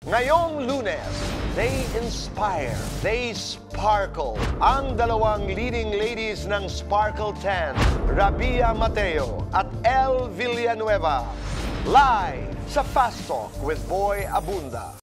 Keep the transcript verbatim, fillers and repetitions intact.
Ngayong Lunes, they inspire, they sparkle. Ang dalawang leading ladies ng Sparkle ten, Rabia Mateo at Elle Villanueva. Live sa Fast Talk with Boy Abunda.